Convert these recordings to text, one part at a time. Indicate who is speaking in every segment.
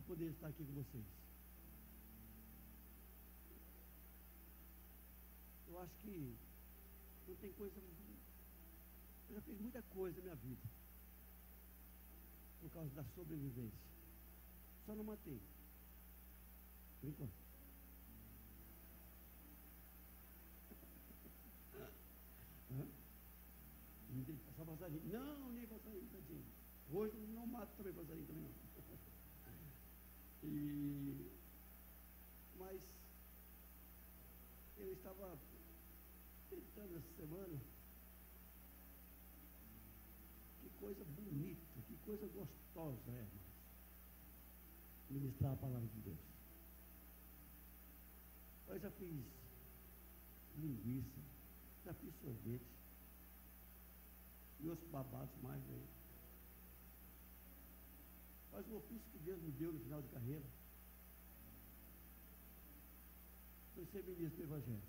Speaker 1: poder estar aqui com vocês. Eu acho que não tem coisa. Eu já fiz muita coisa na minha vida por causa da sobrevivência. Só não matei. Por enquanto. Não tem que passar passarinho. Não, nem passarinho, tadinho. Hoje não mato também passarinho também não. Mas eu estava tentando essa semana. Que coisa bonita, que coisa gostosa é, irmãos, ministrar a palavra de Deus. Eu já fiz linguiça, já fiz sorvete, e outros babados mais aí. Mas o ofício que Deus me deu no final de carreira foi ser ministro do Evangelho.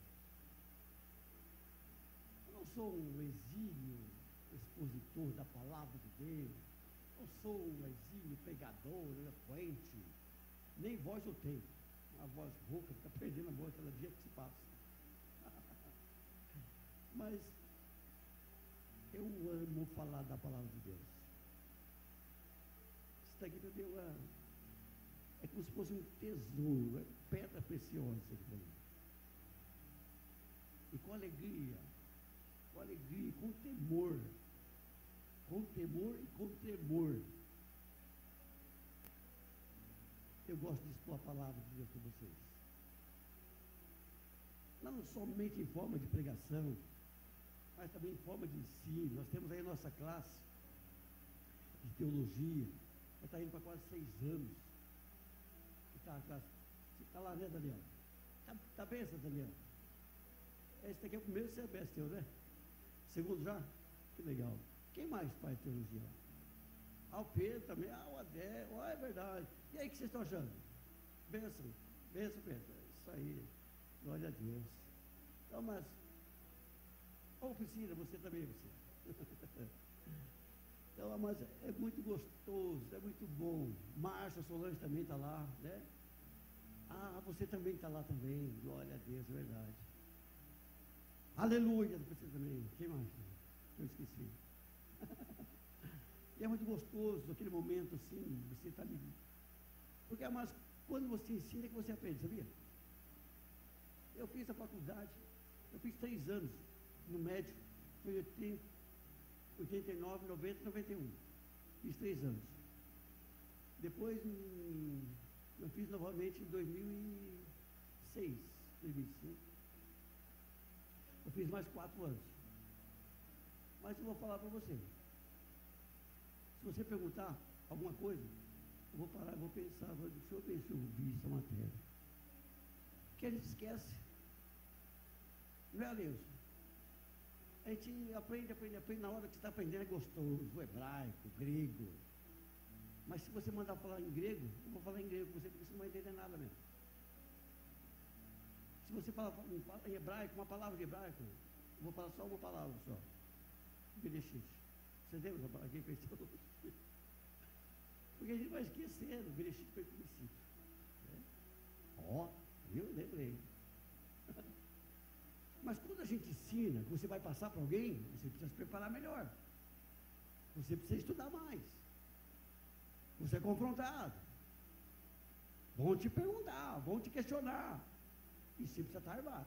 Speaker 1: Eu não sou um exímio expositor da palavra de Deus, não sou um exímio pregador, eloquente, nem voz eu tenho. A voz rouca, fica perdendo a voz cada dia que se passa. Mas eu amo falar da palavra de Deus. Isso daqui para mim é como se fosse um tesouro, é pedra preciosa isso aqui para mim. E com alegria, com temor e com tremor, eu gosto de expor a palavra de Deus para vocês. Não somente em forma de pregação, mas também em forma de ensino. Nós temos aí a nossa classe de teologia, já está indo para quase 6 anos. Está lá, né, Daniel? Está bem essa, Daniel? Esse daqui é o primeiro semestre teu, né? Segundo já? Que legal. Quem mais faz teologia lá? O Pedro também, o Adé, é verdade. E aí, o que vocês estão achando? Bênção, Pedro. Isso aí, glória a Deus. Então, mas, Priscila, você também, você. Então, mas é muito gostoso, é muito bom. Márcia Solange também está lá, né? Você também está lá também, glória a Deus, é verdade. Aleluia, você também. Quem mais? Eu esqueci. E é muito gostoso aquele momento assim, você está ali. Porque, mas quando você ensina é que você aprende, sabia? Eu fiz a faculdade, eu fiz 3 anos no médio, foi 89, 90, 91. Fiz 3 anos. Depois eu fiz novamente em 2006, 2005. Eu fiz mais 4 anos. Mas eu vou falar para você. Se você perguntar alguma coisa, eu vou parar, eu vou pensar, deixa eu ver se eu vi essa matéria. Que a gente esquece. Não é, Aleus? A gente aprende, na hora que você está aprendendo é gostoso, o hebraico, o grego. Mas se você mandar falar em grego, eu vou falar em grego com você, porque você não vai entender nada mesmo. Se você falar em hebraico, uma palavra de hebraico, eu vou falar só uma palavra só. Bereshit. Você lembra da palavra que eu Porque a gente vai esquecendo, Bereshit foi princípio. Eu lembrei. Mas quando a gente ensina, você vai passar para alguém, você precisa se preparar melhor. Você precisa estudar mais. Você é confrontado. Vão te perguntar, vão te questionar. E você precisa estar armado.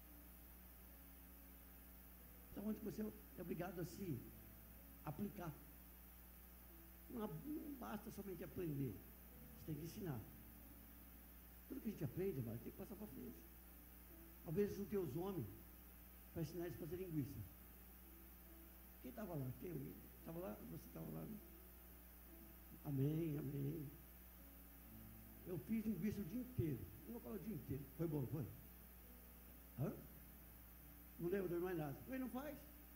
Speaker 1: Então, onde você é obrigado a se aplicar. Não basta somente aprender. Você tem que ensinar. Tudo que a gente aprende, mas tem que passar para frente. Talvez juntei os homens para ensinar eles a fazer linguiça. Quem estava lá? Tem alguém? Estava lá? Você estava lá? Né? Amém. Eu fiz linguiça o dia inteiro. Eu vou falar o dia inteiro. Foi bom, foi? Não lembro de mais nada. Ele não faz.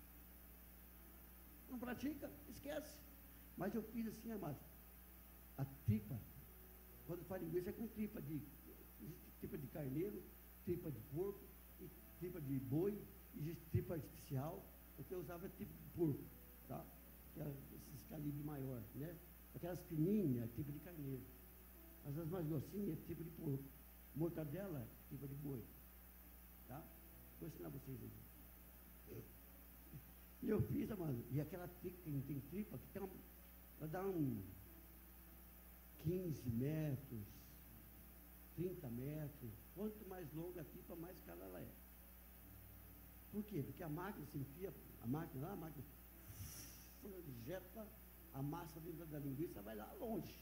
Speaker 1: Não pratica, esquece. Mas eu fiz assim, amado. A tripa, quando faz linguiça é com tripa de carneiro, tripa de porco, e tripa de boi, existe tripa artificial, porque eu usava tripa de porco, tá? Que é esses calibres maior, né? Aquelas fininhas, tripa de carneiro. Mas as mais grossinhas, tipo de porco. Mortadela, tipo de boi. Tá? Vou ensinar vocês aqui. E eu fiz, amado, e aquela tem tripa que tem ela dá 15 metros, 30 metros. Quanto mais longa a tripa, mais cara ela é. Por quê? Porque a máquina se enfia, a máquina injeta a massa dentro da linguiça, vai lá longe.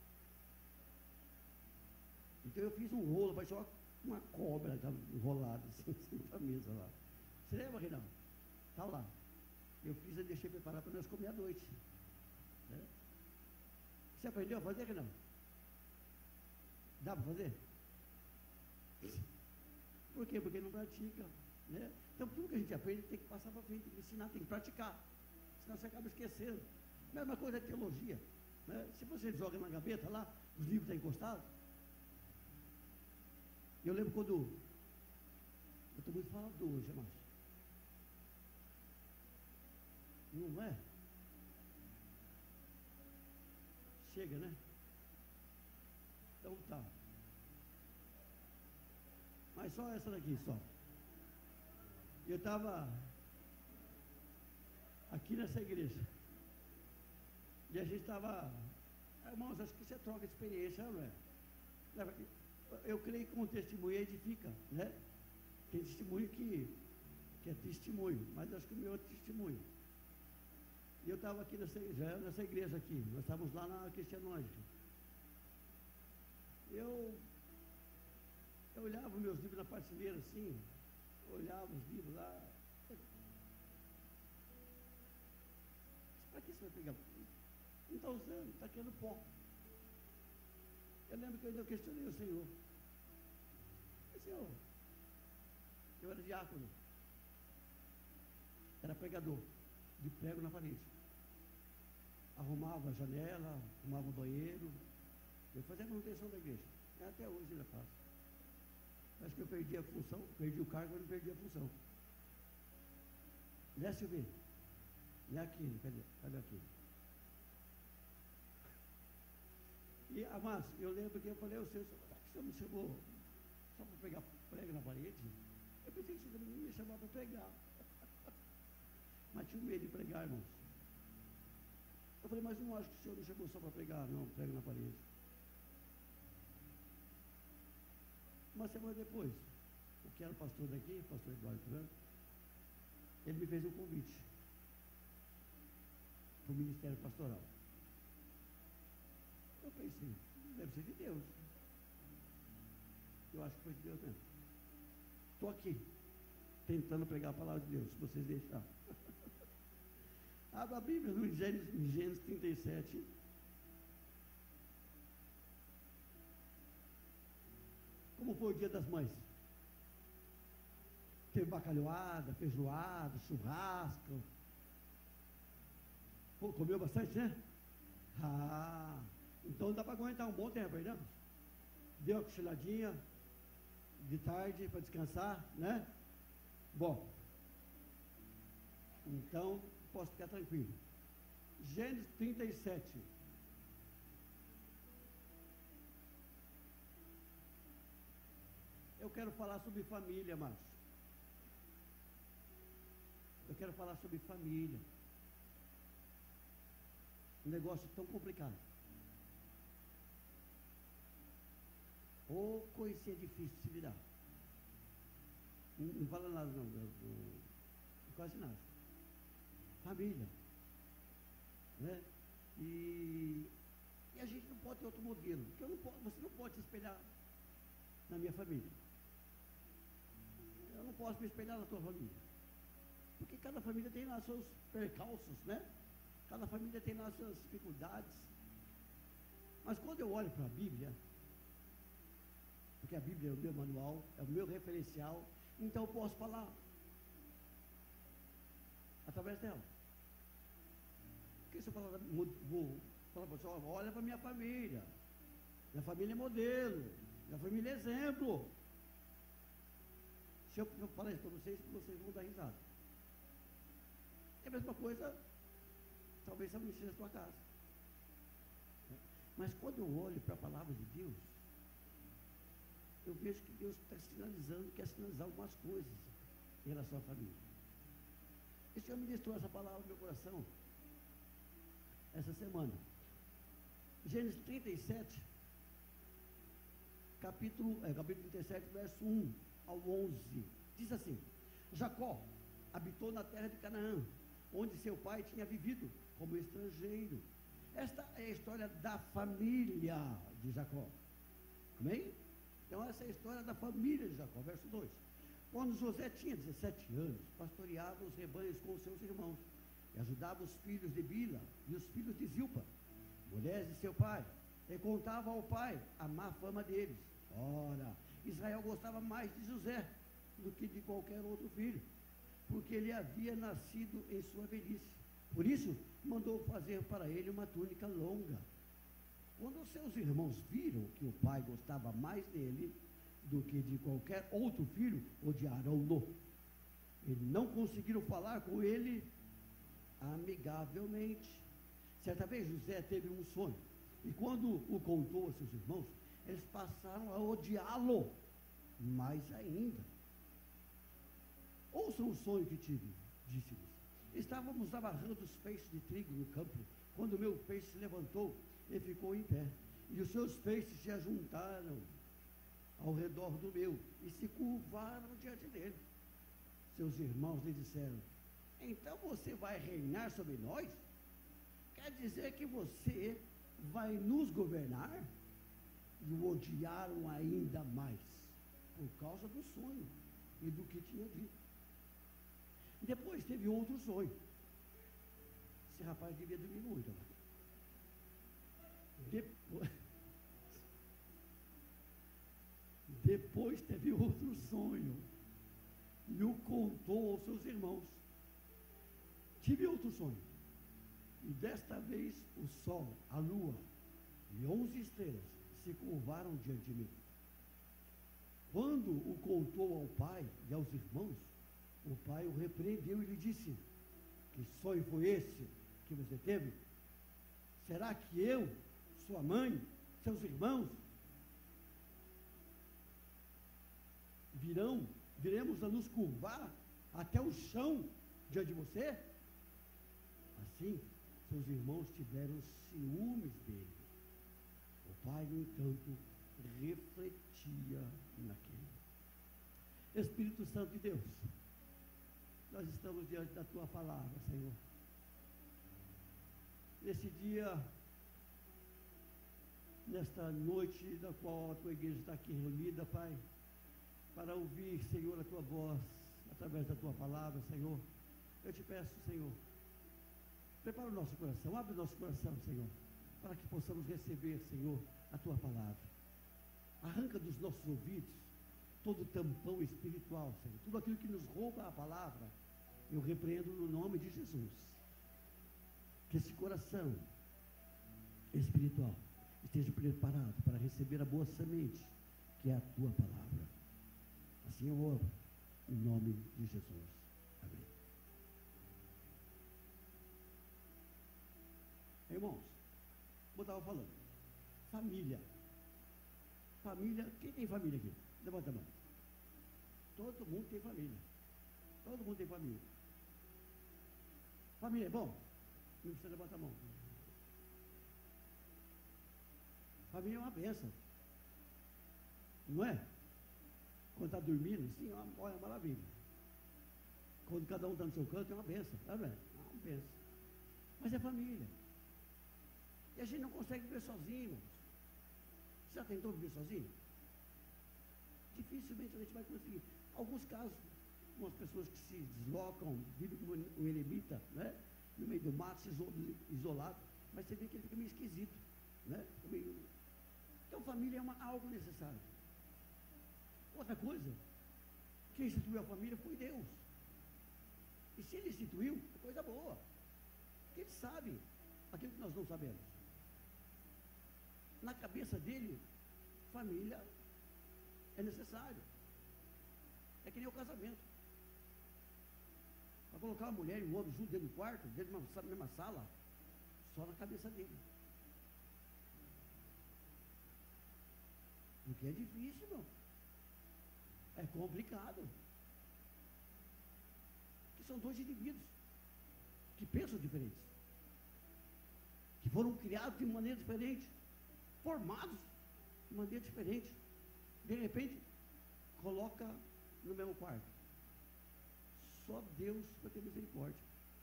Speaker 1: Então eu fiz um rolo, parecia uma cobra enrolada assim, em cima da mesa lá. Você lembra, Reinaldo? Está lá. Eu fiz e deixei preparar para nós comer à noite. Né? Você aprendeu a fazer, Reinaldo? Dá para fazer? Por quê? Porque não pratica. Né? Então tudo que a gente aprende tem que passar para frente, tem que ensinar, tem que praticar. Senão você acaba esquecendo. Mesma coisa é teologia. Né? Se você joga na gaveta lá, os livros estão encostados. Eu lembro quando. Eu estou muito falador hoje, Márcio. Não é? Chega, né? Então tá. Mas só essa daqui, só. Eu estava aqui nessa igreja. E a gente estava. Irmãos, acho que você troca de experiência, não é? Eu creio que um testemunho edifica, né? Tem testemunho que é testemunho, mas acho que o meu é testemunho. E eu estava aqui nessa igreja aqui, nós estávamos lá na Cristianótica. Eu olhava meus livros na prateleira assim, olhava os livros lá. Para que você vai pegar? Não está usando, está querendo pó. Eu lembro que eu ainda questionei o Senhor. Senhor, eu era diácono, era pregador de prego na parede. Arrumava a janela, arrumava o banheiro, eu fazia a manutenção da igreja. Até hoje ainda faço. Acho que eu perdi a função, perdi o cargo, mas não perdi a função. Né, Silvio? Não é aqui, cadê aqui? E, Márcio, eu lembro que eu falei ao Senhor, será que o Senhor me chamou só para pegar prego na parede? Eu pensei que o Senhor não ia chamar para pregar. Mas tinha medo de pregar, irmãos. Eu falei, mas não acho que o Senhor me chamou só para pregar, não, prego na parede. Uma semana depois, o que era o pastor daqui, o pastor Eduardo Franco, ele me fez um convite para o ministério pastoral. Eu pensei, deve ser de Deus. Eu acho que foi de Deus mesmo. Estou aqui, tentando pregar a palavra de Deus, se vocês deixarem. Abra a Bíblia no Gênesis 37. Como foi o dia das mães? Teve bacalhoada, feijoada, churrasco. Pô, comeu bastante, né? Ah, então dá para aguentar um bom tempo aí, né? Deu uma cochiladinha de tarde para descansar, né? Bom, então posso ficar tranquilo. Gênesis 37. Eu quero falar sobre família, Márcio. Eu quero falar sobre família. Um negócio tão complicado. Ou coisinha difícil de se lidar. Não fala nada, não. Quase nada. Família. Né? E a gente não pode ter outro modelo. Porque você não pode se espelhar na minha família. Eu não posso me espelhar na tua família. Porque cada família tem lá seus percalços, né? Cada família tem lá suas dificuldades. Mas quando eu olho para a Bíblia, porque a Bíblia é o meu manual, é o meu referencial, então eu posso falar através dela. Porque se eu falar, vou falar para o pessoal, olha para a minha família é modelo, minha família é exemplo. Se eu falar isso para vocês vão dar risada. É a mesma coisa, talvez se eu mexer na sua casa. Mas quando eu olho para a palavra de Deus, eu vejo que Deus está sinalizando, quer sinalizar algumas coisas em relação à família. E o Senhor ministrou essa palavra no meu coração essa semana. Gênesis 37, capítulo 37, verso 1 ao 11, diz assim: Jacó habitou na terra de Canaã, onde seu pai tinha vivido como estrangeiro. Esta é a história da família de Jacó. Amém? Então essa é a história da família de Jacó, verso 2. Quando José tinha 17 anos, pastoreava os rebanhos com seus irmãos, e ajudava os filhos de Bila e os filhos de Zilpa, mulheres de seu pai, e contava ao pai a má fama deles. Ora, Israel gostava mais de José do que de qualquer outro filho, porque ele havia nascido em sua velhice. Por isso, mandou fazer para ele uma túnica longa. Quando os seus irmãos viram que o pai gostava mais dele do que de qualquer outro filho, odiaram-no. E não conseguiram falar com ele amigavelmente. Certa vez José teve um sonho, e quando o contou aos seus irmãos, eles passaram a odiá-lo mais ainda. Ouçam o sonho que tive, disse-lhes. Estávamos amarrando os feixes de trigo no campo, quando o meu feixe se levantou e ficou em pé, e os seus feixes se ajuntaram ao redor do meu, e se curvaram diante dele. Seus irmãos lhe disseram: então você vai reinar sobre nós? Quer dizer que você vai nos governar? E o odiaram ainda mais, por causa do sonho e do que tinha dito. Depois teve outro sonho. Esse rapaz devia dormir muito, né? Depois teve outro sonho, e o contou aos seus irmãos. Tive outro sonho, e desta vez o sol, a lua e 11 estrelas se curvaram diante de mim. Quando o contou ao pai e aos irmãos, o pai o repreendeu e lhe disse: que sonho foi esse que você teve? Será que eu, sua mãe, seus irmãos, viremos a nos curvar até o chão diante de você? Assim, seus irmãos tiveram ciúmes dele. O pai, no entanto, refletia naquilo. Espírito Santo de Deus, nós estamos diante da tua palavra, Senhor. Nesse dia, nesta noite da qual a tua igreja está aqui reunida, Pai, para ouvir, Senhor, a tua voz, através da tua palavra, Senhor, eu te peço, Senhor, prepara o nosso coração, abre o nosso coração, Senhor, para que possamos receber, Senhor, a tua palavra. Arranca dos nossos ouvidos todo tampão espiritual, Senhor, tudo aquilo que nos rouba a palavra, eu repreendo no nome de Jesus. Que esse coração espiritual esteja preparado para receber a boa semente, que é a tua palavra. Assim eu oro, em nome de Jesus. Amém. Irmãos, como eu estava falando, família. Família, quem tem família aqui? Levanta a mão. Todo mundo tem família. Todo mundo tem família. Família é bom? Não precisa levantar a mão. Família é uma bênção. Não é? Quando está dormindo, sim, é uma maravilha. Quando cada um está no seu canto, é uma bênção. Tá vendo? É uma bênção. Mas é família. E a gente não consegue viver sozinho, irmãos. Você já tentou viver sozinho? Dificilmente a gente vai conseguir. Alguns casos, umas pessoas que se deslocam, vivem como um eremita, né? No meio do mato, isolado, mas você vê que ele fica meio esquisito, né? Então família é algo necessário. Outra coisa, quem instituiu a família foi Deus. E se ele instituiu, é coisa boa. Porque ele sabe aquilo que nós não sabemos. Na cabeça dele, família é necessário. É que nem o casamento. Para colocar uma mulher e um homem junto dentro do quarto, dentro da mesma sala, só na cabeça dele. Porque é difícil, irmão. É complicado. Que são dois indivíduos que pensam diferentes, que foram criados de maneira diferente, formados de maneira diferente. De repente, coloca no mesmo quarto. Só Deus para ter misericórdia.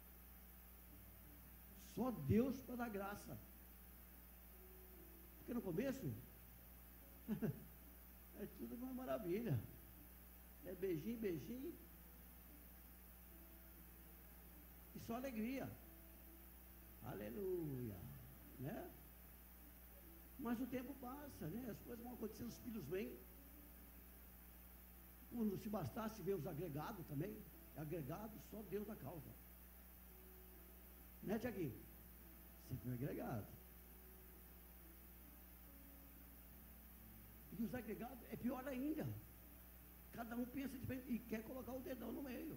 Speaker 1: Só Deus para dar graça. Porque no começo é tudo uma maravilha. É beijinho, beijinho. E só alegria. Aleluia. Né? Mas o tempo passa, né? As coisas vão acontecendo, os filhos vêm. Quando se bastasse ver os agregados também, agregados só Deus da causa. Né, Tiaguinho? Sempre agregado. E os agregados é pior ainda. Cada um pensa diferente e quer colocar o dedão no meio.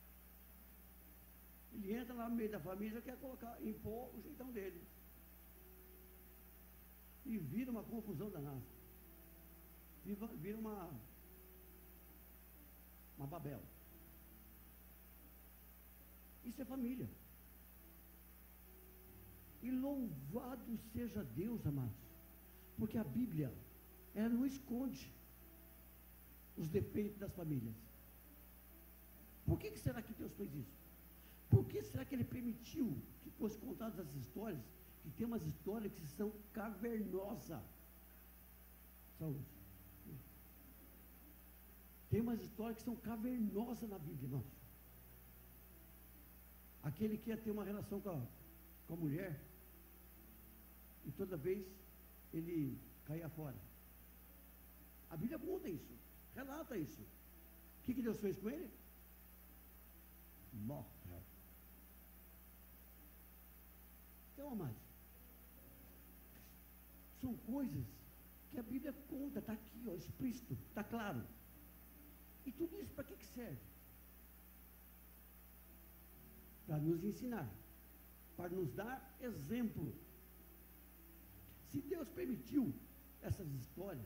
Speaker 1: Ele entra lá no meio da família e quer colocar, impor o jeitão dele. E vira uma confusão danada. Vira uma Babel. Isso é família. E louvado seja Deus, amados, porque a Bíblia, ela não esconde os defeitos das famílias. Por que será que Deus fez isso? Por que será que Ele permitiu que fossem contadas as histórias, que tem umas histórias que são cavernosas? Saúde. Tem umas histórias que são cavernosas na Bíblia, irmãos. Aquele que ia ter uma relação com a mulher, e toda vez ele caía fora. A Bíblia conta isso, relata isso. O que Deus fez com ele? Morre. Então, amados, são coisas que a Bíblia conta, está aqui, ó, explícito, está claro. E tudo isso para que serve? Para nos ensinar, para nos dar exemplo. Se Deus permitiu essas histórias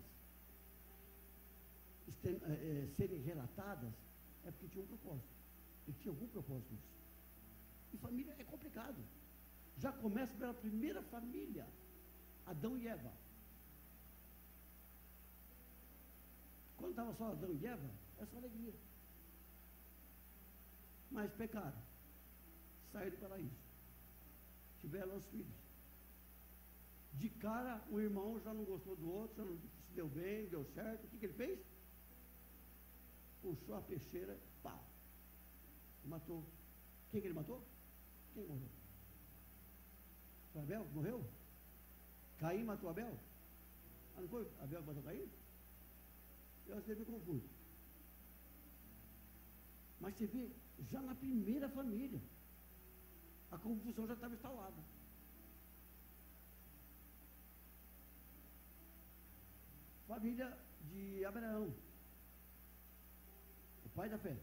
Speaker 1: serem relatadas, é porque tinha um propósito. Ele tinha algum propósito nisso. E família é complicado. Já começa pela primeira família, Adão e Eva. Quando estava só Adão e Eva, era só alegria. Mas pecaram, saíram do paraíso, tiveram os filhos. De cara, o irmão já não gostou do outro, já não se deu bem, deu certo. O que ele fez? Puxou a peixeira, pá, matou. Quem que ele matou? Quem morreu? Foi Abel? Morreu? Caim matou Abel? Ah, não foi Abel que matou Caim? Eu sempre me confundo. Mas você vê, já na primeira família, a confusão já estava instalada. Família de Abraão, o pai da fé.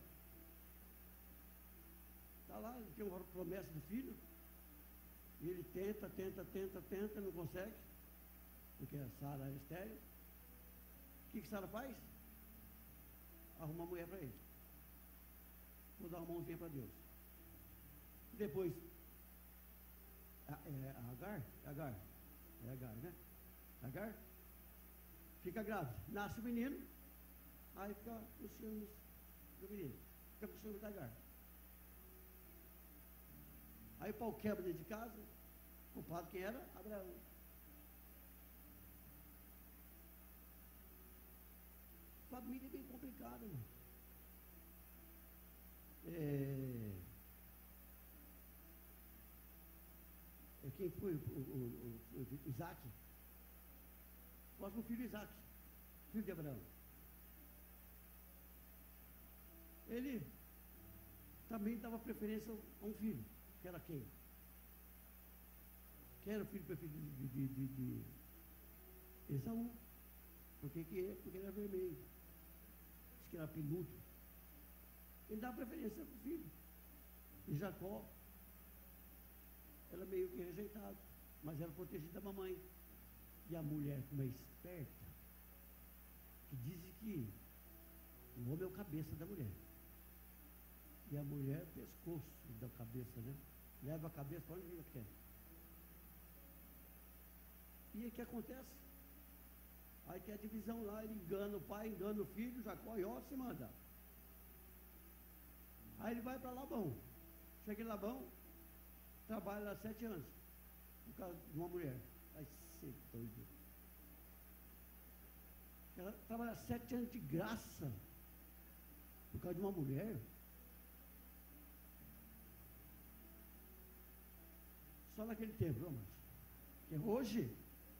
Speaker 1: Está lá, ele tem uma promessa do filho, e ele tenta, não consegue, porque a Sara é estéril. O que Sara faz? Arruma uma mulher para ele. Vou dar uma mãozinha para Deus. Depois, Agar, né? Agar fica grávida, nasce o menino, aí fica com ciúmes do menino, fica com ciúmes da Agar. Aí o pau quebra dentro de casa, o culpado quem era? Abraão. Família é bem complicada, irmão. Quem foi o Isaac? O próximo filho Isaac, filho de Abraão. Ele também dava preferência a um filho, que era quem? Quem era o filho preferido de Esaú? Porque ele era vermelho. Diz que era peludo. Ele dava preferência para o filho. E Jacó era meio que rejeitado, mas era protegido da mamãe. E a mulher, como é esperta, que dizem que o homem é o cabeça da mulher. E a mulher é o pescoço da cabeça, né? Leva a cabeça para onde ela quer. E aí o que acontece? Aí tem a divisão lá, ele engana o pai, engana o filho, Jacó e ó, se manda. Aí ele vai para Labão. Chega em Labão, trabalha lá 7 anos, por causa de uma mulher. Vai ser doido. Ela trabalha 7 anos de graça, por causa de uma mulher. Só naquele tempo, não, mas. Porque hoje,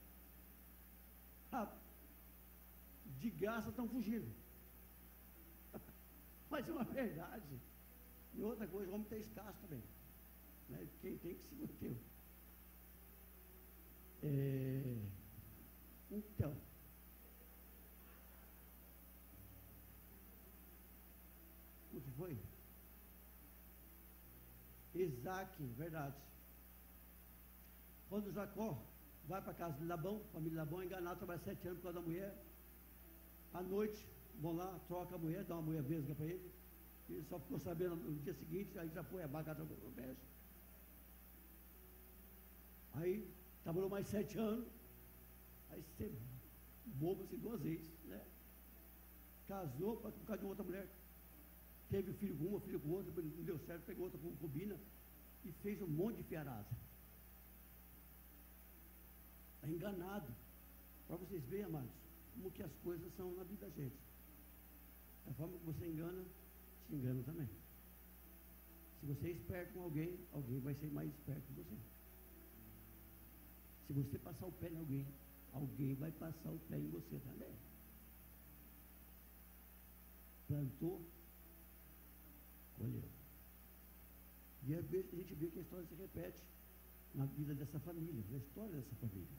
Speaker 1: de graça estão fugindo. Mas é uma verdade. E outra coisa, o homem está escasso também. Né? Quem tem que se manter. Então, o que foi? Isaac, verdade. Quando Jacó vai para a casa de Labão, a família de Labão é enganado, trabalha 7 anos por causa da mulher. À noite, vão lá, troca a mulher, dá uma mulher vesga para ele. Ele só ficou sabendo no dia seguinte, aí já foi a bagata no peixe. Aí, trabalhou mais 7 anos. Aí você bobo assim 2 vezes, né? Casou por causa de outra mulher. Teve filho com uma, filho com outra, depois não deu certo, pegou outra concubina e fez um monte de fiarada. Está enganado. Para vocês verem, amados, como que as coisas são na vida da gente. Da forma que você engana, te engana também. Se você é esperto com alguém, alguém vai ser mais esperto que você. Se você passar o pé em alguém, alguém vai passar o pé em você também. Plantou, colheu. E às vezes a gente vê que a história se repete na vida dessa família, na história dessa família.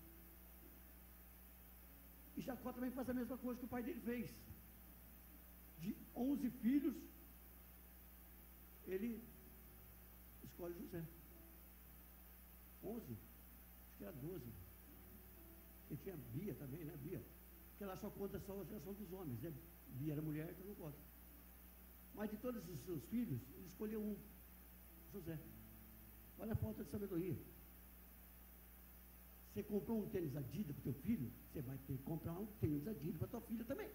Speaker 1: E Jacó também faz a mesma coisa que o pai dele fez. De 11 filhos, ele escolhe José. 11? Acho que era 12. E tinha Bia também, né? Bia. Porque ela só conta só a geração dos homens, né? Bia era mulher, então não conta. Mas de todos os seus filhos, ele escolheu um, José. Olha a falta de sabedoria. Você comprou um tênis Adidas para o teu filho, você vai ter que comprar um tênis Adidas para a tua filha também.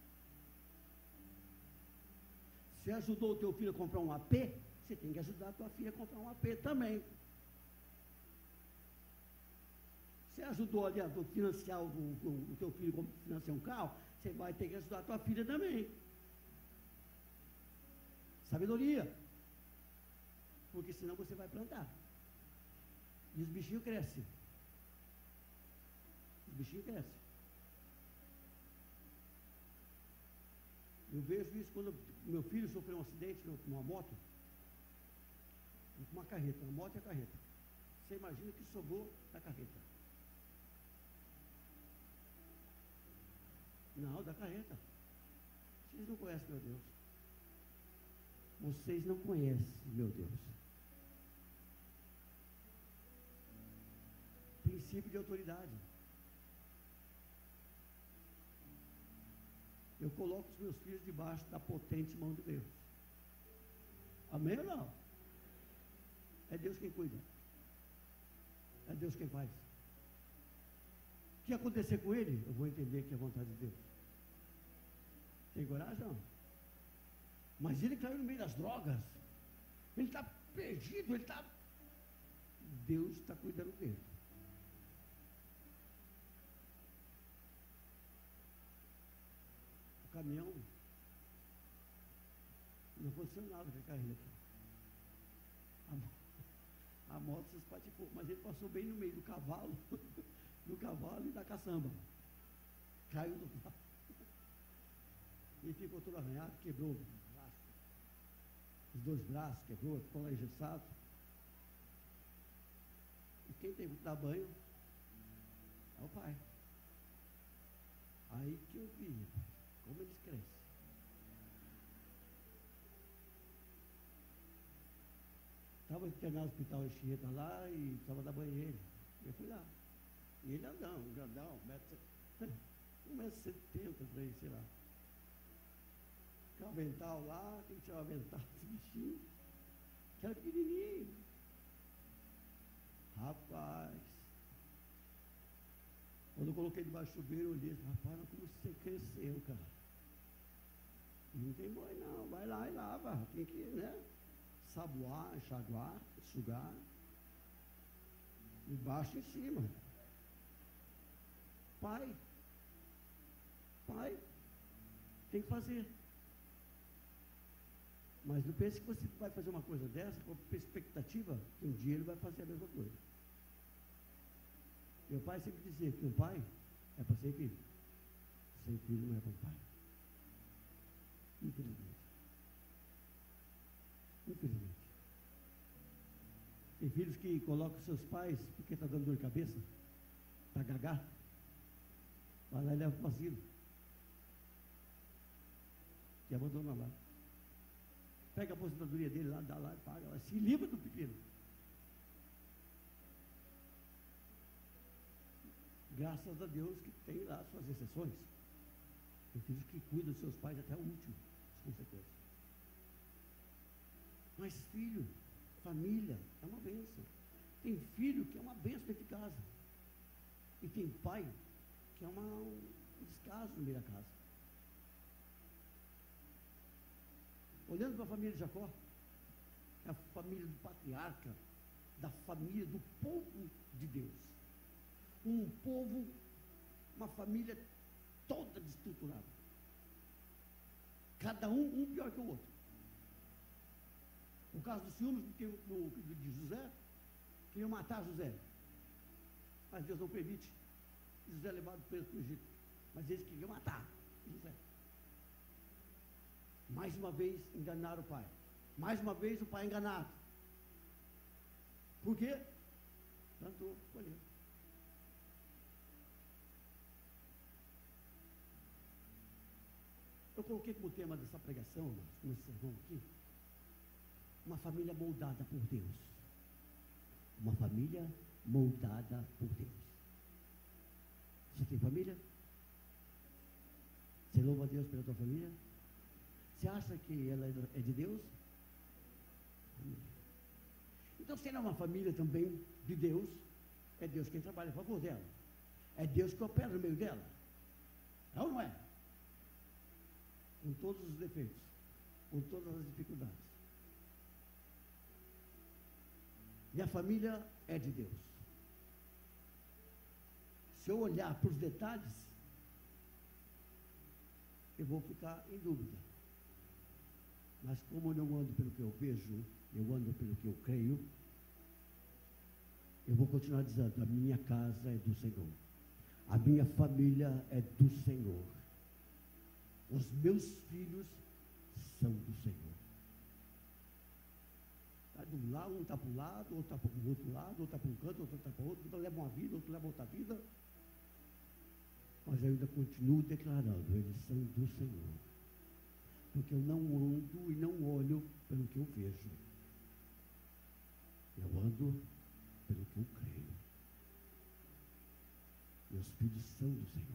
Speaker 1: Você ajudou o teu filho a comprar um AP, você tem que ajudar a tua filha a comprar um AP também. Você ajudou ali a financiar o teu filho a financiar um carro, você vai ter que ajudar a tua filha também. Sabedoria. Porque senão você vai plantar. E os bichinhos crescem. Os bichinhos crescem. Eu vejo isso quando meu filho sofreu um acidente numa moto, com uma carreta, uma moto e a carreta. Você imagina que sobrou da carreta. Não, da carreta. Vocês não conhecem meu Deus. Vocês não conhecem meu Deus. Princípio de autoridade. Eu coloco os meus filhos debaixo da potente mão de Deus. Amém ou não? É Deus quem cuida. É Deus quem faz. O que acontecer com ele, eu vou entender que é a vontade de Deus. Tem coragem ou não? Mas ele caiu no meio das drogas. Ele está perdido, ele está... Deus está cuidando dele. O caminhão não aconteceu nada com a carreta. A moto se espatifou, mas ele passou bem no meio do cavalo, do cavalo e da caçamba. Caiu no braço. E ficou todo arranhado, quebrou o braço. Os 2 braços quebrou, ficou lá engessado. E quem tem que dar banho é o pai. Aí que eu vi como eles crescem. Estava internado no hospital Anchieta lá e precisava dar banho nele. Eu fui lá. E ele grandão, 1,70 mais 70, por aí, sei lá. Com o avental lá, tem que tirar o avental desse bichinho, que era pequenininho. Rapaz, quando eu coloquei debaixo do chuveiro, eu olhei, rapaz, mas como você cresceu, cara. Não tem boi não, vai lá e lava, tem que, né, saboar, enxaguar, sugar, embaixo e em cima. Pai, tem que fazer. Mas não pense que você vai fazer uma coisa dessa com a expectativa que um dia ele vai fazer a mesma coisa. Meu pai sempre dizia que um pai é para ser filho. Sem filho não é para um pai. Infelizmente. Infelizmente. Tem filhos que colocam seus pais porque está dando dor de cabeça, está gagá, vai lá e leva para o asilo. E abandona lá. Pega a aposentadoria dele lá, dá lá, paga lá, se livra do pequeno. Graças a Deus que tem lá suas exceções. Tem filhos que cuidam dos seus pais até o último, as consequências. Mas filho, família, é uma bênção. Tem filho que é uma bênção dentro de casa. E tem pai que é um descaso no meio da casa. Olhando para a família de Jacó, é a família do patriarca, da família do povo de Deus. Um povo, uma família toda desestruturada. Cada um pior que o outro. O caso dos ciúmes de José, queriam matar José. Mas Deus não permite. José é levado preso para o Egito. Mas eles queriam matar José. Mais uma vez enganaram o pai. Mais uma vez o pai enganado. Por quê? Plantou, colheu. Eu coloquei como tema dessa pregação, nesse sermão aqui, uma família moldada por Deus. Uma família moldada por Deus. Você tem família? Você louva a Deus pela tua família? Você acha que ela é de Deus? Então, se ela é uma família também de Deus, é Deus quem trabalha a favor dela. É Deus que opera no meio dela. É ou não é? Com todos os defeitos, com todas as dificuldades. Minha família é de Deus. Se eu olhar para os detalhes, eu vou ficar em dúvida. Mas como eu não ando pelo que eu vejo, eu ando pelo que eu creio, eu vou continuar dizendo, a minha casa é do Senhor. A minha família é do Senhor. Os meus filhos são do Senhor. Tá de um lado, um está para um lado, outro está para o outro lado, outro está para um canto, outro está para o outro, outro leva uma vida, outro leva outra vida. Mas eu ainda continuo declarando, eles são do Senhor. Porque eu não ando e não olho pelo que eu vejo. Eu ando pelo que eu creio. Meus filhos são do Senhor.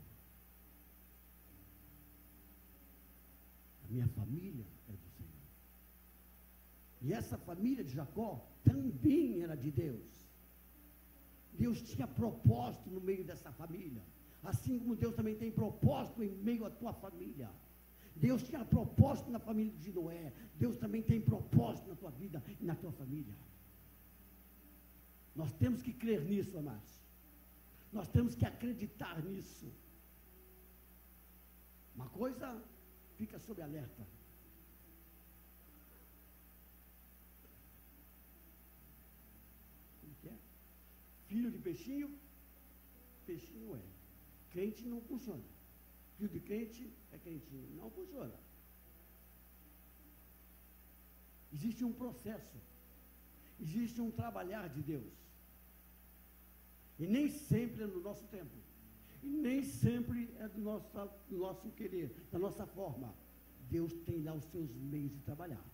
Speaker 1: A minha família é do Senhor. E essa família de Jacó também era de Deus. Deus tinha propósito no meio dessa família. Assim como Deus também tem propósito em meio à tua família. Deus tinha propósito na família de Noé. Deus também tem propósito na tua vida e na tua família. Nós temos que crer nisso, amados. Nós temos que acreditar nisso. Uma coisa fica sob alerta. Como que é? Filho de peixinho, peixinho é. Crente não funciona. Filho de crente é crentinho. Não funciona. Existe um processo. Existe um trabalhar de Deus. E nem sempre é no nosso tempo. E nem sempre é do nosso querer, da nossa forma. Deus tem lá os seus meios de trabalhar.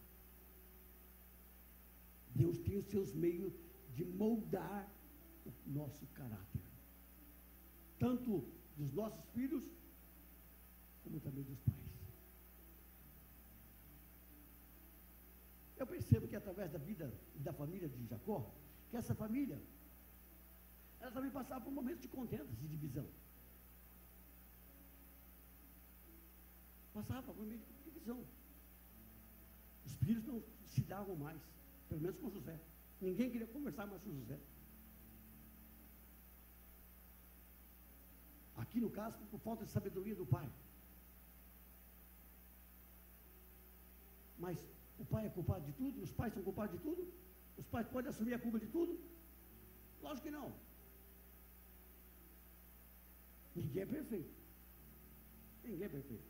Speaker 1: Deus tem os seus meios de moldar o nosso caráter. Tanto dos nossos filhos, como também dos pais. Eu percebo que através da vida e da família de Jacó, que essa família, ela também passava por momentos de contendas e divisão. Passava por meio de divisão. Os filhos não se davam mais, pelo menos com José. Ninguém queria conversar mais com José. Aqui no caso, por falta de sabedoria do pai. Mas o pai é culpado de tudo? Os pais são culpados de tudo? Os pais podem assumir a culpa de tudo? Lógico que não. Ninguém é perfeito. Ninguém é perfeito.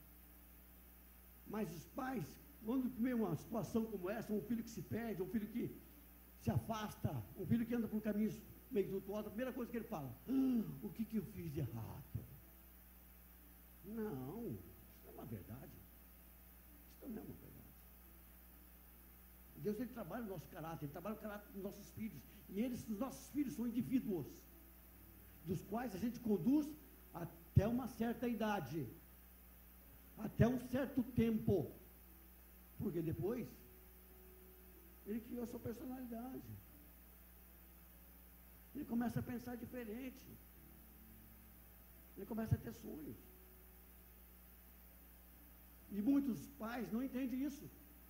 Speaker 1: Mas os pais, quando vê uma situação como essa, um filho que se perde, um filho que se afasta, um filho que anda por caminhos meio tortuosos, a primeira coisa que ele fala, o que eu fiz de errado? Não, isso não é uma verdade. Isso não é uma verdade. Deus, ele trabalha o nosso caráter, ele trabalha o caráter dos nossos filhos. E os nossos filhos são indivíduos, dos quais a gente conduz até uma certa idade, até um certo tempo, porque depois ele criou a sua personalidade, ele começa a pensar diferente, ele começa a ter sonhos, e muitos pais não entendem isso,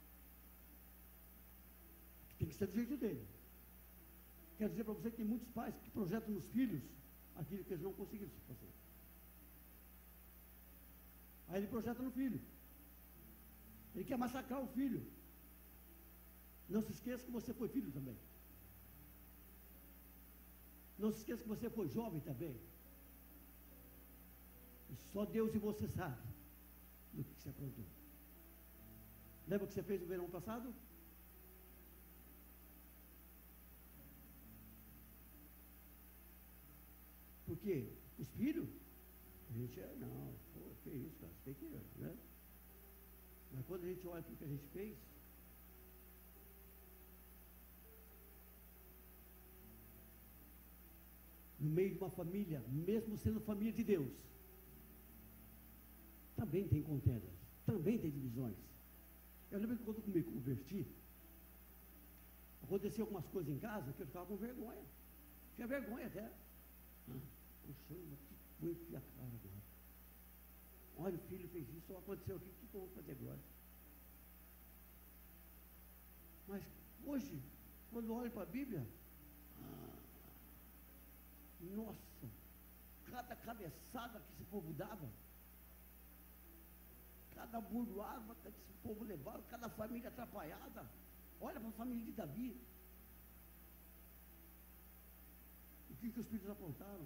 Speaker 1: tem que ser do jeito dele. Quero dizer para você que tem muitos pais que projetam nos filhos aquilo que eles não conseguiram fazer. Aí ele projeta no filho. Ele quer massacrar o filho. Não se esqueça que você foi filho também. Não se esqueça que você foi jovem também. E só Deus e você sabe do que você aprontou. Lembra o que você fez no verão passado? Porque os filhos, a gente não, pô, que isso, cara, você tem que, né? Mas quando a gente olha para o que a gente fez, no meio de uma família, mesmo sendo família de Deus, também tem contendas, também tem divisões. Eu lembro que quando eu me converti, aconteceu algumas coisas em casa que eu ficava com vergonha. Tinha vergonha até. Puxa, vou enfiar a cara agora. Olha, o filho fez isso, aconteceu aqui, o que eu vou fazer agora? Mas hoje, quando eu olho para a Bíblia, nossa, cada cabeçada que esse povo dava, cada burdoada que esse povo levava, cada família atrapalhada. Olha para a família de Davi. O que os filhos apontaram?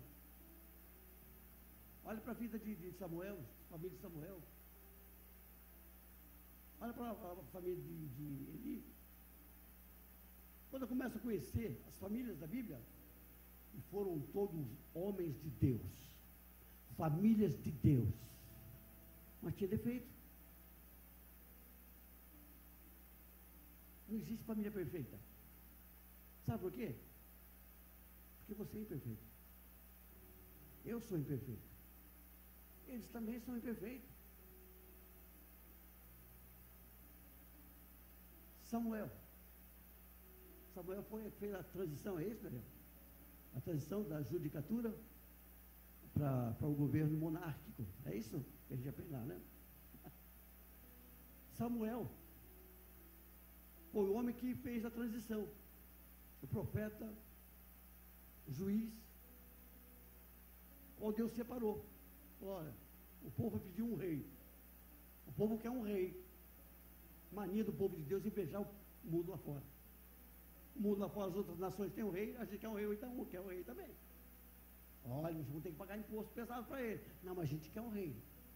Speaker 1: Olha para a vida de Samuel, família de Samuel. Olha para a família de Eli. Quando eu começo a conhecer as famílias da Bíblia, e foram todos homens de Deus, famílias de Deus, mas tinha defeito. Não existe família perfeita. Sabe por quê? Porque você é imperfeito. Eu sou imperfeito. Eles também são imperfeitos. Samuel fez a transição, é isso, Daniel? A transição da judicatura para o governo monárquico. É isso que a gente aprende lá, né? Samuel foi o homem que fez a transição. O profeta, o juiz, onde Deus separou. Olha, o povo pediu um rei. O povo quer um rei. Mania do povo de Deus invejar o mundo lá fora. O mundo lá fora, as outras nações têm um rei, a gente quer um rei, então quer um rei também. Olha, nós vamos ter que pagar imposto pesado para ele. Não, mas a gente quer um rei.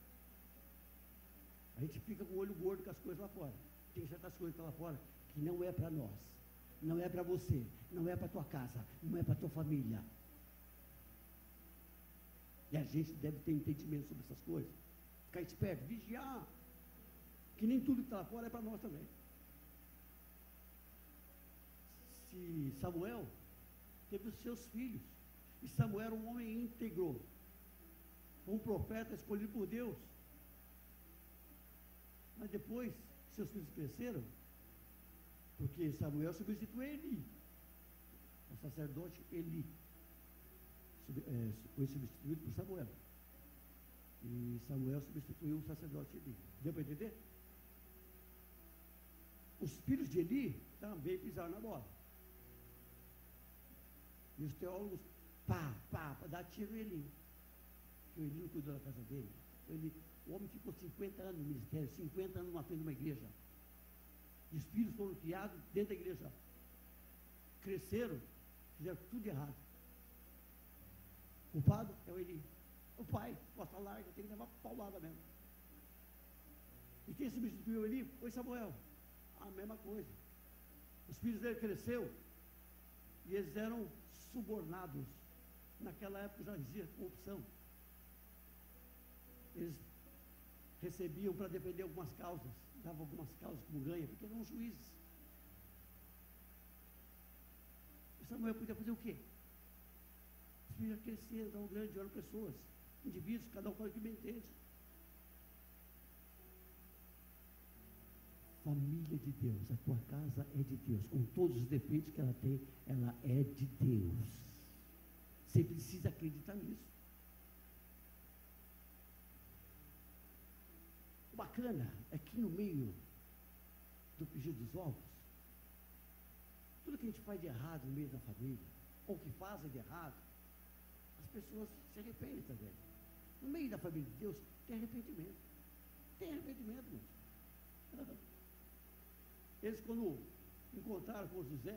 Speaker 1: A gente fica com o olho gordo com as coisas lá fora. Tem certas coisas lá fora que não é para nós. Não é para você, não é para tua casa, não é para tua família. E a gente deve ter entendimento sobre essas coisas. Ficar esperto, vigiar. Que nem tudo que está lá fora é para nós também. Se Samuel teve os seus filhos, e Samuel era um homem íntegro, um profeta escolhido por Deus, Mas depois, seus filhos cresceram, porque Samuel substituiu Eli. O sacerdote Eli foi substituído por Samuel. E Samuel substituiu o sacerdote Eli. Deu para entender? Os filhos de Eli também pisaram na bola. E os teólogos, para dar tiro em Eli. Porque o Eli não cuidou da casa dele. O homem ficou 50 anos no ministério, 50 anos na frente de uma igreja. E os filhos foram criados dentro da igreja. Cresceram, fizeram tudo errado. O culpado é o Eli. O pai, costa larga, tem que levar paulada mesmo. E quem substituiu Eli foi Samuel. A mesma coisa. Os filhos dele cresceram e eles eram subornados. Naquela época já existia corrupção. Eles recebiam para defender algumas causas, davam algumas causas como ganha, porque eram juízes. E Samuel podia fazer o quê? Os filhos cresceram, eram grandes, eram pessoas, indivíduos, cada um faz o que bem entende. Família de Deus, a tua casa é de Deus, com todos os defeitos que ela tem, ela é de Deus. Você precisa acreditar nisso. O bacana é que no meio do frigir dos ovos, tudo que a gente faz de errado no meio da família, ou que fazem de errado, as pessoas se arrependem também. No meio da família de Deus, tem arrependimento. Tem arrependimento, irmãos. Eles, quando encontraram com José,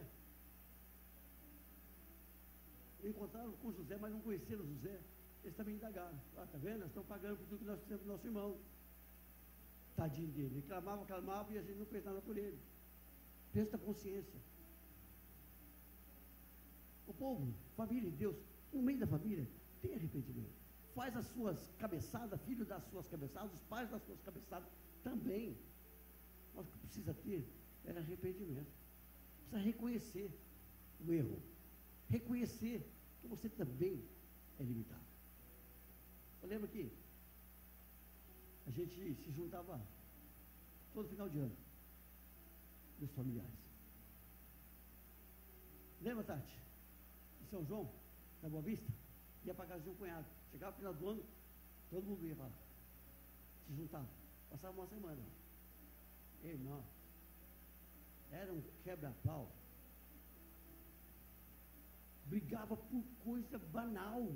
Speaker 1: mas não conheceram José, eles também indagaram. Está vendo? Nós estamos pagando por tudo que nós fizemos para o nosso irmão. Tadinho dele. Ele clamava e a gente não fez nada por ele. Pensa na consciência. O povo, família de Deus, no meio da família, tem arrependimento. Faz as suas cabeçadas, filho das suas cabeçadas, os pais das suas cabeçadas também. Mas o que precisa ter é arrependimento. Precisa reconhecer o erro. Reconhecer que você também é limitado. Eu lembro que a gente se juntava todo final de ano, dos familiares. Lembra, Tati? Em São João, na Boa Vista, ia para casa de um cunhado. Chegava no final do ano, todo mundo ia para lá. Se juntava. Passava uma semana. Irmão, era um quebra-pau. Brigava por coisa banal.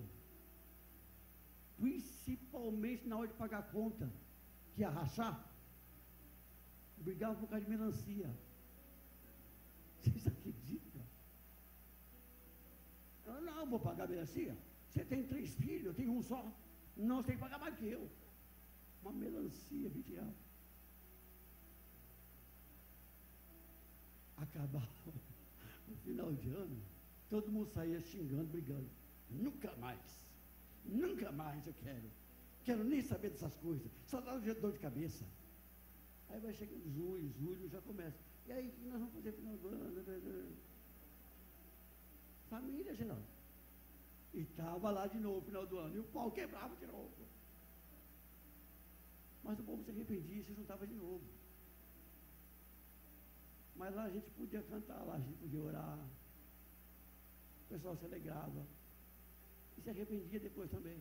Speaker 1: Principalmente na hora de pagar a conta, que ia rachar. Brigava por causa de melancia. Vocês acreditam? Eu não vou pagar melancia. Você tem 3 filhos, eu tenho um só. Não, você tem que pagar mais que eu. Uma melancia, R$20. Acabava no final de ano, todo mundo saía xingando, brigando. Nunca mais eu quero nem saber dessas coisas, só dá dor de cabeça. Aí vai chegando julho, já começa. E aí, o que nós vamos fazer no final do ano? Família, geral. E estava lá de novo no final do ano, e o pau quebrava de novo. Mas o povo se arrependia e se juntava de novo. Mas lá a gente podia cantar, lá a gente podia orar. O pessoal se alegrava. E se arrependia depois também.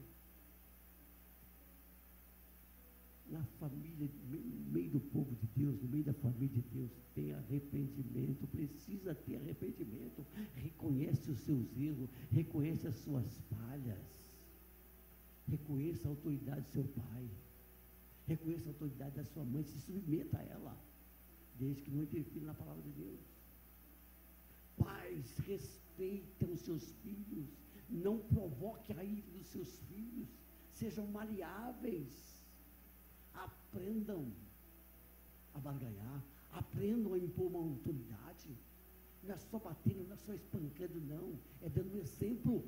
Speaker 1: Na família, no meio do povo de Deus, no meio da família de Deus, tem arrependimento, precisa ter arrependimento. Reconhece os seus erros, reconhece as suas falhas. Reconheça a autoridade do seu pai. Reconheça a autoridade da sua mãe, se submeta a ela, desde que não interfira na palavra de Deus. Pais, respeitem os seus filhos, não provoque a ira dos seus filhos, sejam maleáveis, aprendam a barganhar, aprendam a impor uma autoridade, não é só batendo, não é só espancando, não, é dando um exemplo.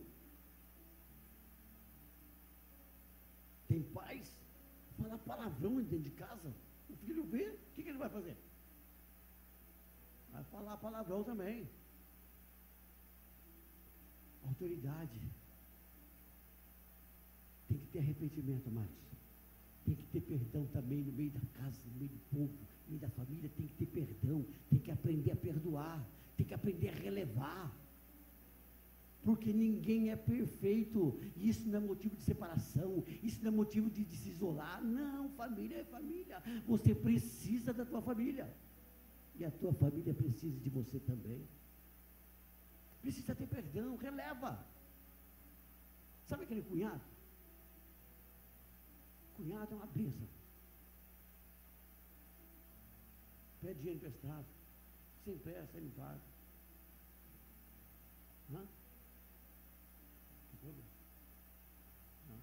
Speaker 1: Tem pais, falar palavrão dentro de casa, o filho vê, o que ele vai fazer? Vai falar palavrão também. Autoridade. Tem que ter arrependimento, amados. tem que ter perdão também no meio da casa, no meio do povo, no meio da família, tem que ter perdão, tem que aprender a perdoar, tem que aprender a relevar. Porque ninguém é perfeito, e isso não é motivo de separação, isso não é motivo de se isolar. Não, família é família, você precisa da tua família, e a tua família precisa de você também. Precisa ter perdão, releva. Sabe aquele cunhado? Cunhado é uma bênção. Pede dinheiro emprestado, sem pressa, ele paga. Hã? Não.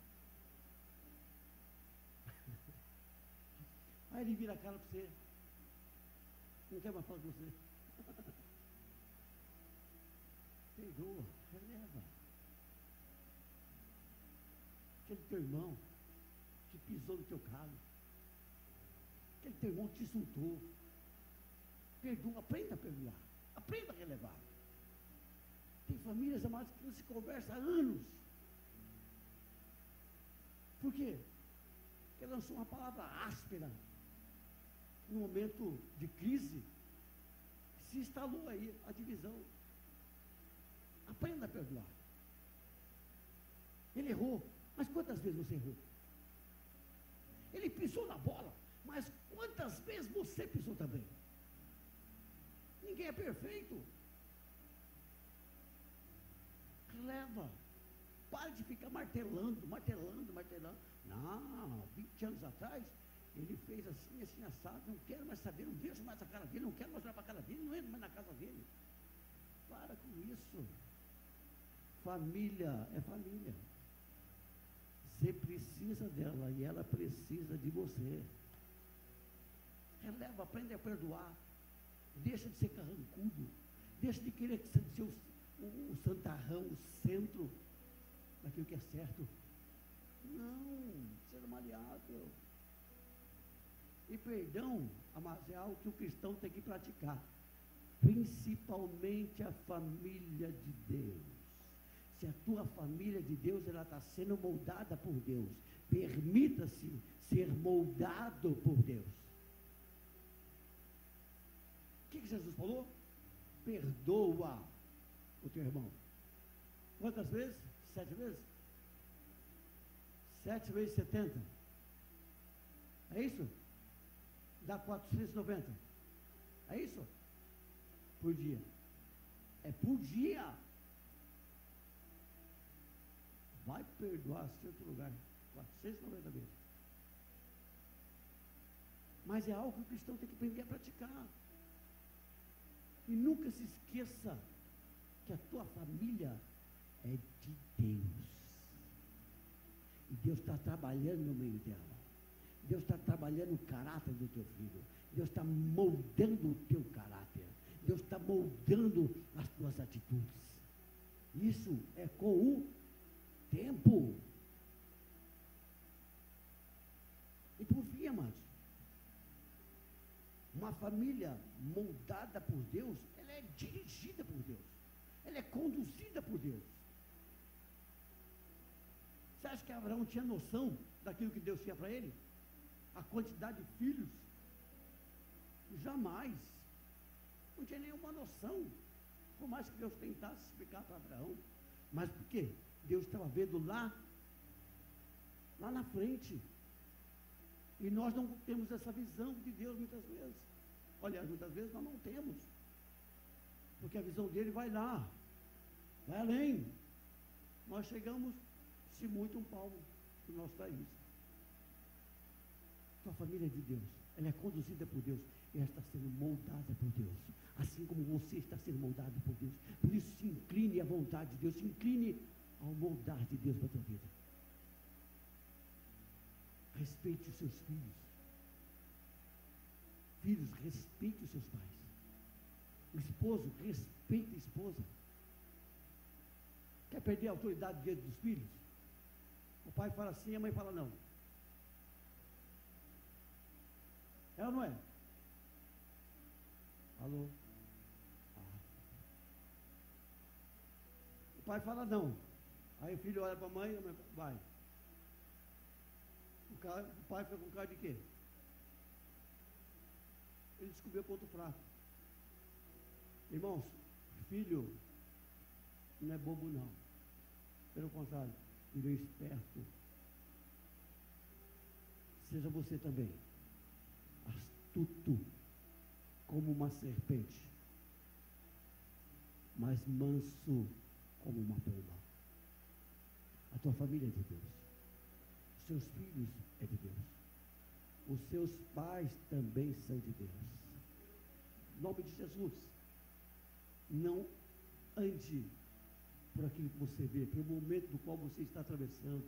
Speaker 1: Aí ele vira a cara para você. Não quer mais falar com você. Perdoa, releva. Aquele teu irmão que pisou no teu calo. Aquele teu irmão que te insultou. Perdoa, aprenda a perdoar. Aprenda a relevar. Tem famílias, amadas, que não se conversa há anos. Por quê? Porque lançou uma palavra áspera. Num momento de crise, se instalou aí a divisão. Aprenda a perdoar. Ele errou, mas quantas vezes você errou? Ele pisou na bola, mas quantas vezes você pisou também? Ninguém é perfeito. Releva. Pare de ficar martelando. Não, 20 anos atrás, ele fez assim, assim, assado, não quero mais saber, não vejo mais a cara dele, não quero mais olhar para a cara dele, não entro mais na casa dele. Para com isso. Família é família. Você precisa dela e ela precisa de você. Releva, aprende a perdoar. Deixa de ser carrancudo. Deixa de querer ser o santarrão, o centro daquilo que é certo. Não, ser maleável. E perdão, amados, é algo que o cristão tem que praticar. Principalmente a família de Deus. Se a tua família de Deus, ela está sendo moldada por Deus, permita-se ser moldado por Deus. O que Jesus falou? Perdoa o teu irmão. Quantas vezes? 7 vezes? 7 vezes 70. É isso? Dá 490. É isso? Por dia. É por dia. Vai perdoar em outro lugar. 490 vezes. Mas é algo que o cristão tem que aprender a praticar. E nunca se esqueça que a tua família é de Deus. E Deus está trabalhando no meio dela. Deus está trabalhando o caráter do teu filho. Deus está moldando o teu caráter. Deus está moldando as tuas atitudes. Isso é com o tempo. E por fim, amados, uma família moldada por Deus, ela é dirigida por Deus. Ela é conduzida por Deus. Você acha que Abraão tinha noção daquilo que Deus tinha para ele? A quantidade de filhos? Jamais. Não tinha nenhuma noção. Por mais que Deus tentasse explicar para Abraão. Mas por quê? Deus estava vendo lá na frente. E nós não temos essa visão de Deus muitas vezes. Olha, muitas vezes nós não temos. Porque a visão dele vai lá. Vai além. Nós chegamos, se muito, um palmo do nosso país. Tua família é de Deus. Ela é conduzida por Deus. Ela está sendo moldada por Deus. Assim como você está sendo moldado por Deus. Por isso, se incline à vontade de Deus. Se incline ao moldar de Deus para a tua vida. Respeite os seus filhos. Filhos, respeite os seus pais. O esposo, respeite a esposa. Quer perder a autoridade diante dos filhos? O pai fala sim, a mãe fala não. É ou não é? Alô? O pai fala não. Aí o filho olha para a mãe, vai. O o pai fica com cara de quê? Ele descobriu o ponto fraco. Irmãos, filho não é bobo não. Pelo contrário, filho é esperto. Seja você também astuto como uma serpente, mas manso como uma pomba. A tua família é de Deus. Os seus filhos é de Deus. Os seus pais também são de Deus. Em nome de Jesus. Não ande por aquilo que você vê, pelo momento do qual você está atravessando.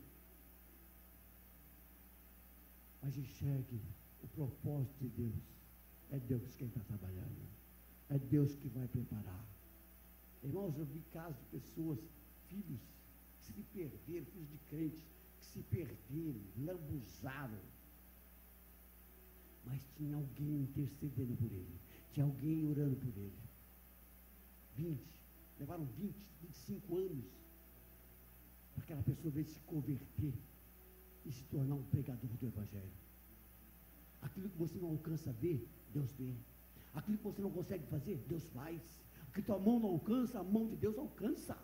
Speaker 1: Mas enxergue o propósito de Deus. É Deus quem está trabalhando. É Deus que vai preparar. Irmãos, eu vi casos de pessoas, filhos, que se perderam, filhos de crentes, que se perderam, lambuzaram. Mas tinha alguém intercedendo por ele. Tinha alguém orando por ele. Levaram 20, 25 anos para aquela pessoa ver se converter e se tornar um pregador do Evangelho. Aquilo que você não alcança ver, Deus vê. Aquilo que você não consegue fazer, Deus faz. O que tua mão não alcança, a mão de Deus alcança.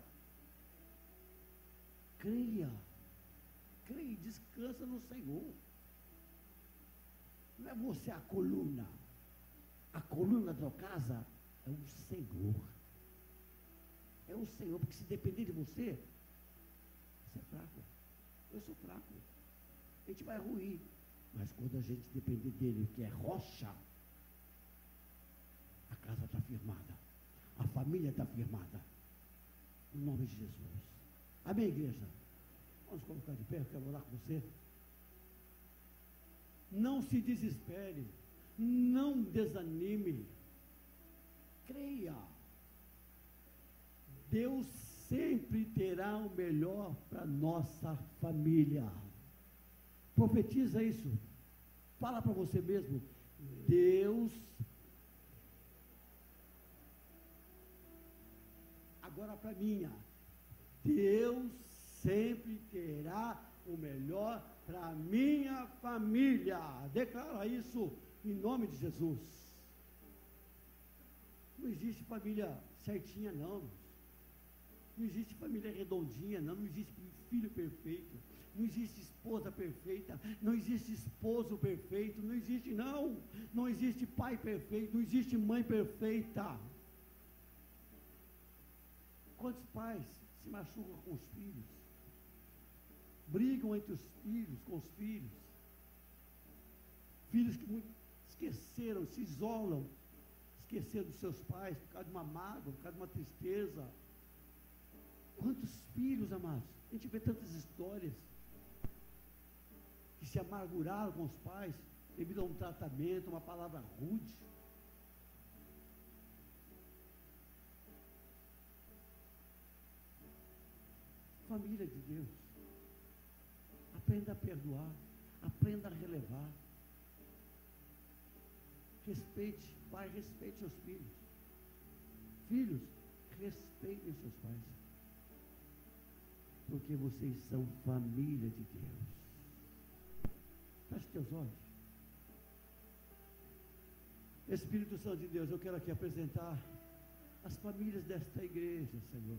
Speaker 1: Creia. Creia e descansa no Senhor. Não é você a coluna. A coluna da tua casa é o Senhor. É o Senhor, porque se depender de você, você é fraco. Eu sou fraco. A gente vai ruir. Mas quando a gente depender dele, que é rocha, a casa está firmada. A família está firmada. Em nome de Jesus. Amém, igreja? Vamos colocar de pé, eu quero orar com você. Não se desespere. Não desanime. Creia. Deus sempre terá o melhor para nossa família. Profetiza isso. Fala para você mesmo. Deus. Agora para minha. Deus sempre terá o melhor para a minha família. Declara isso em nome de Jesus. Não existe família certinha, não. Não existe família redondinha, não. Não existe filho perfeito. Não existe esposa perfeita. Não existe esposo perfeito. Não existe, não. Não existe pai perfeito. Não existe mãe perfeita. Quantos pais se machucam com os filhos? Brigam entre os filhos, com os filhos. Filhos que esqueceram, se isolam. Esqueceram dos seus pais por causa de uma mágoa, por causa de uma tristeza. Quantos filhos, amados? A gente vê tantas histórias que se amarguraram com os pais devido a um tratamento, uma palavra rude. Família de Deus. Aprenda a perdoar. Aprenda a relevar. Respeite, pai, respeite seus filhos. Filhos, respeitem seus pais. Porque vocês são família de Deus. Feche teus olhos. Espírito Santo de Deus, eu quero aqui apresentar as famílias desta igreja, Senhor.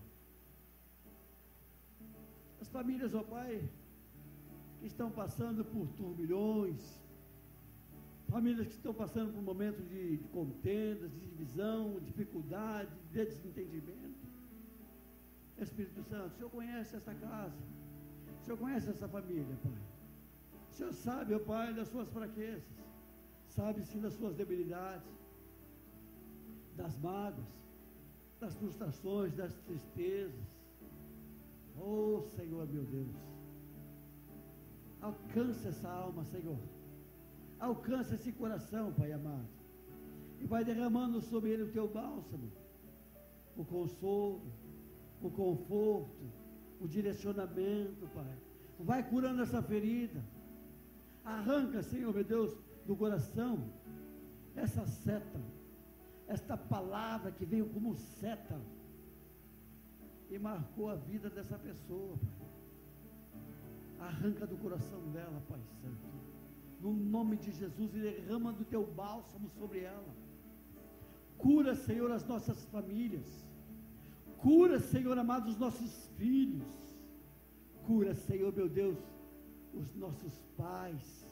Speaker 1: As famílias, ó Pai, que estão passando por turbilhões, famílias que estão passando por momentos de contendas, de divisão, dificuldade, de desentendimento. Espírito Santo, o Senhor conhece essa casa, o Senhor conhece essa família, Pai. O Senhor sabe, ó Pai, das suas fraquezas, sabe sim das suas debilidades, das mágoas, das frustrações, das tristezas. Oh Senhor, meu Deus, alcança essa alma, Senhor, alcança esse coração, Pai amado, e vai derramando sobre ele o teu bálsamo, o consolo, o conforto, o direcionamento, Pai. Vai curando essa ferida. Arranca, Senhor, meu Deus, do coração essa seta, esta palavra que veio como seta e marcou a vida dessa pessoa, Pai. Arranca do coração dela, Pai Santo. no nome de Jesus, e derrama do teu bálsamo sobre ela. Cura, Senhor, as nossas famílias. Cura, Senhor amado, os nossos filhos. Cura, Senhor, meu Deus, os nossos pais.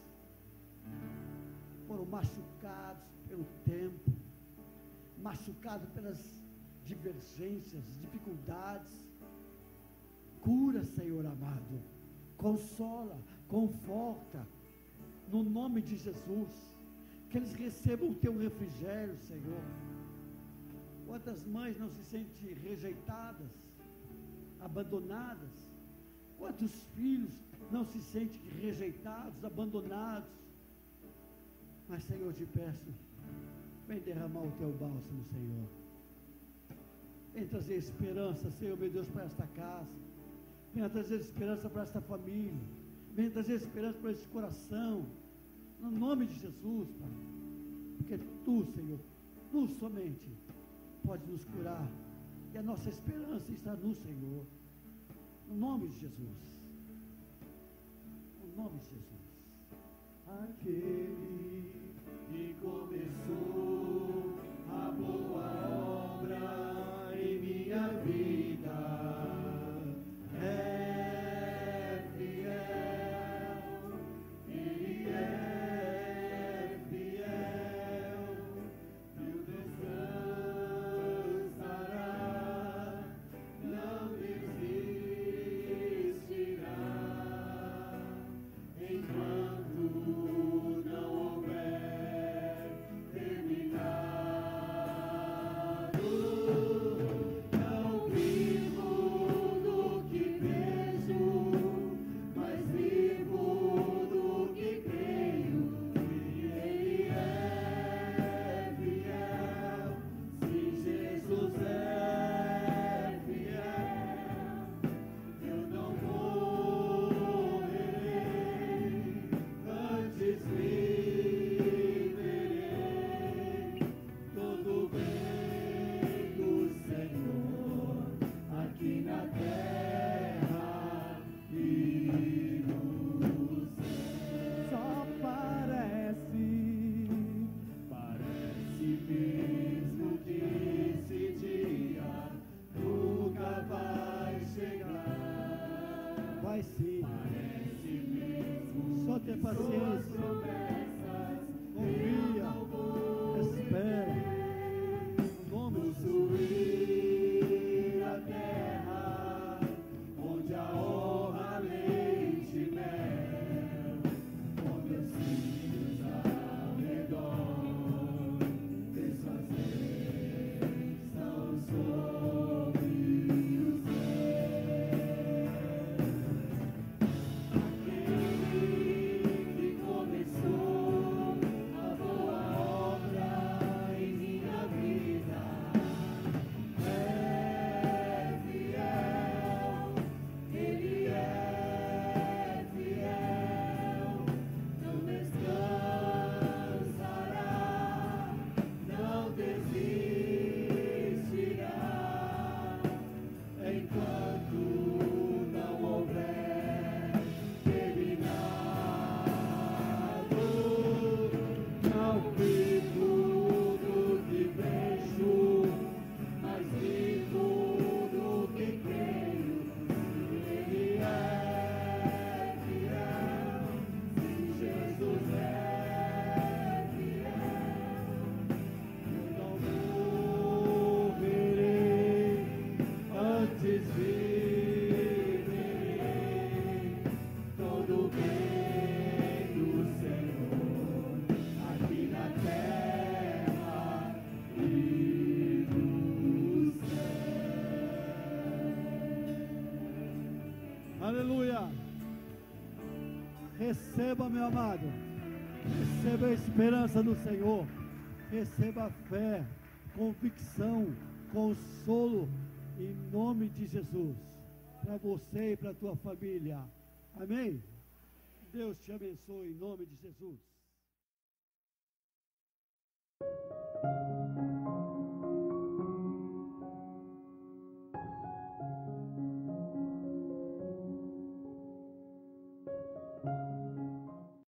Speaker 1: Foram machucados pelo tempo, machucados pelas divergências, dificuldades. Cura, Senhor amado. Consola, conforta, no nome de Jesus. Que eles recebam o teu refrigério, Senhor. Quantas mães não se sentem rejeitadas, abandonadas? Quantos filhos não se sentem rejeitados, abandonados? Mas, Senhor, te peço, vem derramar o teu bálsamo, Senhor. Vem trazer esperança, Senhor, meu Deus, para esta casa. Venha trazer esperança para esta família. Venha trazer esperança para este coração. No nome de Jesus, Pai. Porque Tu, Senhor, Tu somente pode nos curar. E a nossa esperança está no Senhor. No nome de Jesus. No nome de Jesus.
Speaker 2: Aquele que começou a boa obra em minha vida é fiel, Ele é fiel, e o descansará, não desistirá, enquanto não houver terminado. Não vivo do que vejo, mas vivo do que creio. Ele é fiel, sim, Jesus é fiel. Eu não morrerei, antes viverei todo o bem do Senhor aqui na terra e no céu. Só parece mesmo que esse dia nunca vai chegar.
Speaker 1: Vai sim.
Speaker 2: Parece mesmo
Speaker 1: Só ter
Speaker 2: suas
Speaker 1: paciência.
Speaker 2: promessas
Speaker 1: Confia. Espera. No nome de Jesus.
Speaker 2: possuir a terra onde a honra, leite e mel, onde os filhos ao redor desfazer são sobre o céu. Aquele que começou a boa obra em minha vida é fiel, Ele é fiel, não descansará, não desistirá, enquanto não houver terminado. Não vivo do que vejo, mas vivo do que creio. Ele é fiel, sim, Jesus é fiel. Eu não morrerei, antes viverei todo o bem do Senhor aqui na terra e no céu.
Speaker 1: Aleluia. Receba, meu amado. Receba a esperança no Senhor. Receba a fé, convicção, consolo, em nome de Jesus. Para você e para a tua família. Amém? Deus te abençoe em nome de Jesus.